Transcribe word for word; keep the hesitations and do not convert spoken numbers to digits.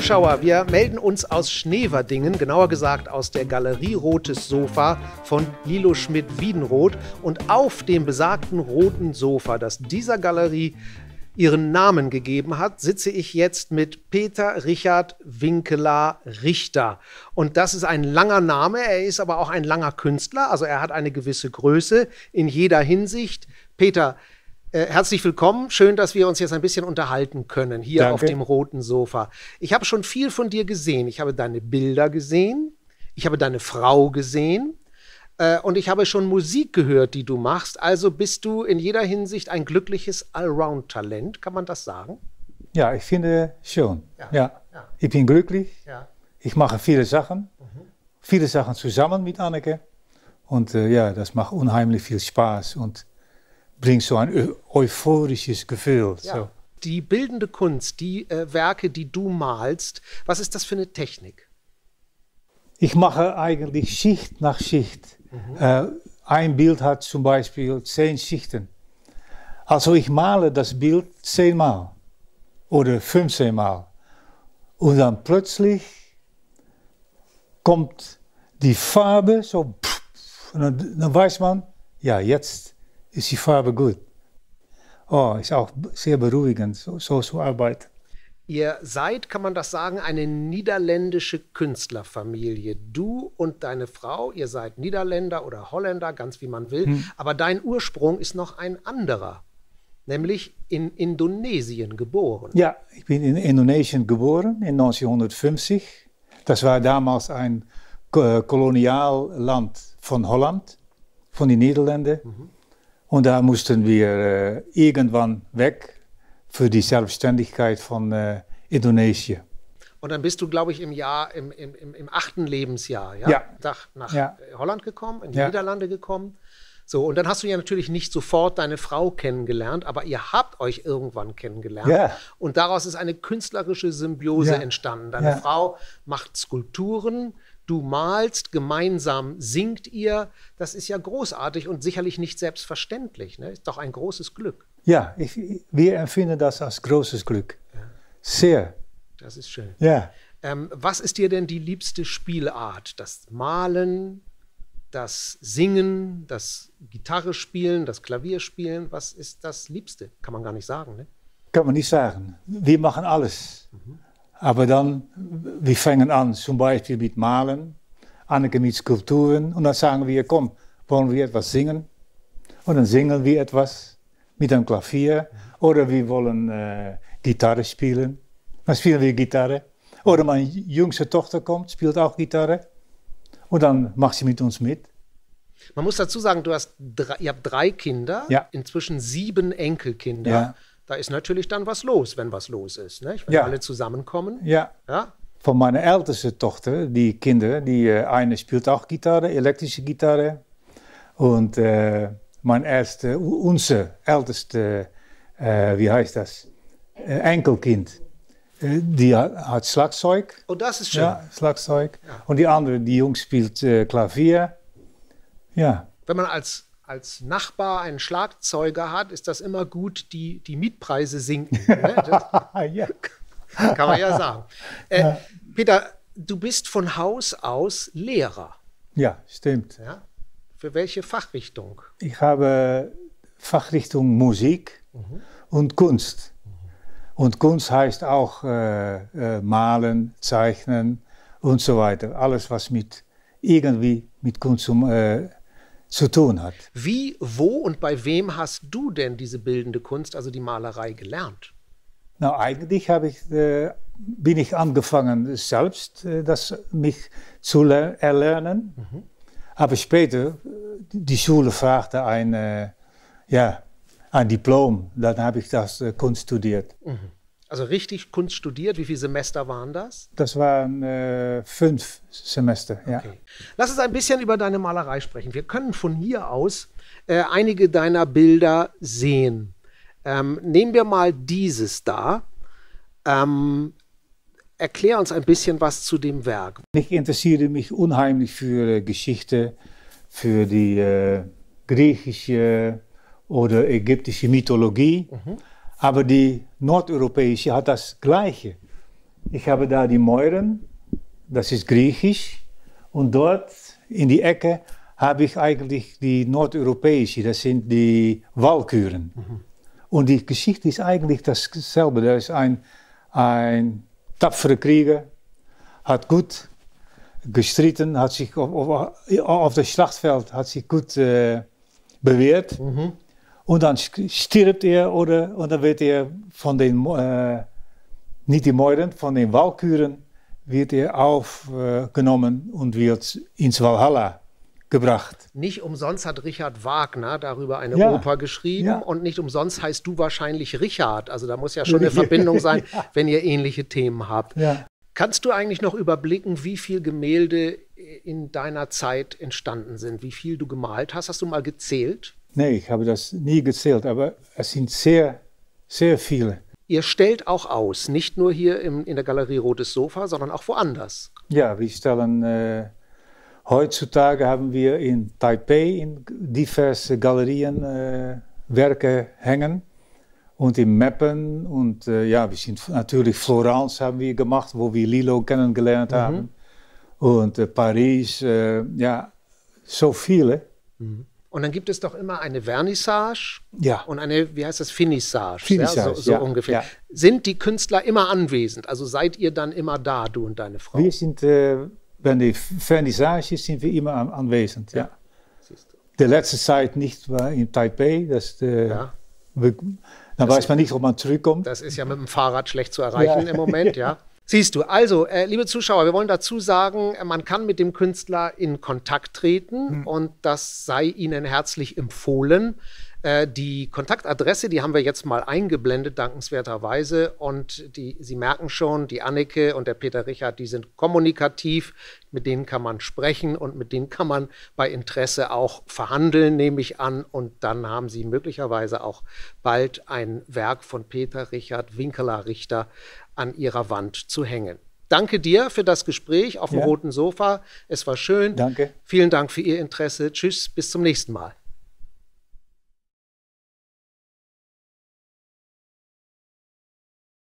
Zuschauer, wir melden uns aus Schneverdingen, genauer gesagt aus der Galerie Rotes Sofa von Lilo Schmidt-Wiedenroth. Und auf dem besagten roten Sofa, das dieser Galerie ihren Namen gegeben hat, sitze ich jetzt mit Peter Richard Winkelar Richter. Und das ist ein langer Name, er ist aber auch ein langer Künstler, also er hat eine gewisse Größe in jeder Hinsicht. Peter, äh, herzlich willkommen, schön, dass wir uns jetzt ein bisschen unterhalten können, hier Danke. Auf dem roten Sofa. Ich habe schon viel von dir gesehen, ich habe deine Bilder gesehen, ich habe deine Frau gesehen, Äh, und ich habe schon Musik gehört, die du machst. Also bist du in jeder Hinsicht ein glückliches Allround-Talent. Kann man das sagen? Ja, ich finde schon. Ja. Ja. Ja. Ich bin glücklich. Ja. Ich mache viele Sachen. Mhm. Viele Sachen zusammen mit Anneke. Und äh, ja, das macht unheimlich viel Spaß und bringt so ein eu euphorisches Gefühl. Ja. So. Die bildende Kunst, die äh, Werke, die du malst, was ist das für eine Technik? Ich mache eigentlich Schicht nach Schicht. Mhm. Äh, ein Bild hat zum Beispiel zehn Schichten. Also ich male das Bild zehnmal oder fünfzehnmal. Und dann plötzlich kommt die Farbe so, und dann, dann weiß man, ja, jetzt ist die Farbe gut. Oh, ist auch sehr beruhigend, so, so zu arbeiten. Ihr seid, kann man das sagen, eine niederländische Künstlerfamilie. Du und deine Frau, ihr seid Niederländer oder Holländer, ganz wie man will. Hm. Aber dein Ursprung ist noch ein anderer, nämlich in Indonesien geboren. Ja, ich bin in Indonesien geboren, in neunzehnhundertfünfzig. Das war damals ein Kolonialland von Holland, von den Niederlanden. Mhm. Und da mussten wir äh, irgendwann weg. Für die Selbstständigkeit von äh, Indonesien. Und dann bist du, glaube ich, im Jahr, im, im, im achten Lebensjahr, ja? Ja. Nach, nach ja. Holland gekommen, in die ja. Niederlande gekommen. So, und dann hast du ja natürlich nicht sofort deine Frau kennengelernt, aber ihr habt euch irgendwann kennengelernt. Ja. Und daraus ist eine künstlerische Symbiose ja. entstanden. Deine ja. Frau macht Skulpturen, du malst, gemeinsam singt ihr. Das ist ja großartig und sicherlich nicht selbstverständlich. Ne? Ist doch ein großes Glück. Ja, ich, wir empfinden das als großes Glück. Ja. Sehr. Das ist schön. Ja. Ähm, was ist dir denn die liebste Spielart? Das Malen, das Singen, das Gitarre spielen, das Klavier spielen? Was ist das Liebste? Kann man gar nicht sagen, ne? Kann man nicht sagen. Wir machen alles. Mhm. Aber dann, wir fangen an, zum Beispiel mit Malen, Anneke mit Skulpturen. Und dann sagen wir, komm, wollen wir etwas singen? Und dann singen wir etwas. Mit einem Klavier oder wir wollen äh, Gitarre spielen. Dann spielen wir Gitarre. Oder meine jüngste Tochter kommt, spielt auch Gitarre. Und dann macht sie mit uns mit. Man muss dazu sagen, du hast drei, ihr habt drei Kinder, ja. inzwischen sieben Enkelkinder. Ja. Da ist natürlich dann was los, wenn was los ist, ne? Wenn ja. alle zusammenkommen. Ja. ja. Von meiner ältesten Tochter, die Kinder, die äh, eine spielt auch Gitarre, elektrische Gitarre. Und äh, mein erste, unser älteste, äh, wie heißt das, äh, Enkelkind, äh, die hat, hat Schlagzeug. Oh, das ist schön. Ja, Schlagzeug. Ja. Und die andere, die Jungs spielt äh, Klavier. Ja. Wenn man als, als Nachbar einen Schlagzeuger hat, ist das immer gut, die, die Mietpreise sinken. Ne? Das ja. Kann man ja sagen. Äh, ja. Peter, du bist von Haus aus Lehrer. Ja, stimmt. Ja? Für welche Fachrichtung? Ich habe Fachrichtung Musik mhm. und Kunst. Mhm. Und Kunst heißt auch äh, äh, malen, zeichnen und so weiter. Alles, was mit irgendwie mit Kunst um, äh, zu tun hat. Wie, wo und bei wem hast du denn diese bildende Kunst, also die Malerei, gelernt? Na, eigentlich habe ich, äh, bin ich angefangen, selbst äh, das mich zu erlernen. Mhm. Aber später, die Schule fragte ein, äh, ja, ein Diplom, dann habe ich das äh, Kunst studiert. Mhm. Also richtig Kunst studiert, wie viele Semester waren das? Das waren äh, fünf Semester, ja. Okay. Lass uns ein bisschen über deine Malerei sprechen. Wir können von hier aus äh, einige deiner Bilder sehen. Ähm, nehmen wir mal dieses da. Ähm, Erklär uns ein bisschen was zu dem Werk. Ich interessiere mich unheimlich für äh, Geschichte, für die äh, griechische oder ägyptische Mythologie. Mhm. Aber die nordeuropäische hat das Gleiche. Ich habe da die Mäuren, das ist griechisch. Und dort in die Ecke habe ich eigentlich die nordeuropäische, das sind die Walküren. Mhm. Und die Geschichte ist eigentlich dasselbe. Da ist ein, ein tapfere Krieger, hat gut gestritten, hat sich auf, auf, auf dem Schlachtfeld hat sich gut äh, bewährt. Mhm. Und dann stirbt er oder und dann wird er von den, äh, nicht die Mäuren, von den Walküren wird er aufgenommen äh, und wird ins Valhalla gebracht. Nicht umsonst hat Richard Wagner darüber eine ja. Oper geschrieben ja. und nicht umsonst heißt du wahrscheinlich Richard. Also da muss ja schon eine Verbindung sein, ja. wenn ihr ähnliche Themen habt. Ja. Kannst du eigentlich noch überblicken, wie viele Gemälde in deiner Zeit entstanden sind? Wie viel du gemalt hast? Hast du mal gezählt? Nee, ich habe das nie gezählt, aber es sind sehr, sehr viele. Ihr stellt auch aus, nicht nur hier im, in der Galerie Rotes Sofa, sondern auch woanders. Ja, wir stellen, äh, heutzutage haben wir in Taipei in diverse Galerien äh, Werke hängen. Und in Meppen und äh, ja, wir sind natürlich Florenz haben wir gemacht, wo wir Lilo kennengelernt mhm. haben. Und äh, Paris, äh, ja, so viele. Mhm. Und dann gibt es doch immer eine Vernissage ja. und eine, wie heißt das, Finissage, Finissage ja, so, so ja, ungefähr. Ja. Sind die Künstler immer anwesend? Also seid ihr dann immer da, du und deine Frau? Wir sind, äh, bei der Vernissage sind wir immer an, anwesend, ja. ja. Die letzte Zeit nicht war in Taipei, das äh, ja. wir, dann das weiß man nicht, ob man zurückkommt. Das ist ja mit dem Fahrrad schlecht zu erreichen ja. im Moment, ja. Siehst du, also, äh, liebe Zuschauer, wir wollen dazu sagen, man kann mit dem Künstler in Kontakt treten mhm. und das sei Ihnen herzlich empfohlen. Äh, die Kontaktadresse, die haben wir jetzt mal eingeblendet, dankenswerterweise. Und die, Sie merken schon, die Anneke und der Peter Richard, die sind kommunikativ, mit denen kann man sprechen und mit denen kann man bei Interesse auch verhandeln, nehme ich an. Und dann haben Sie möglicherweise auch bald ein Werk von Peter Richard Winkeler-Richter an Ihrer Wand zu hängen. Danke dir für das Gespräch auf dem ja. roten Sofa. Es war schön. Danke. Vielen Dank für Ihr Interesse. Tschüss, bis zum nächsten Mal.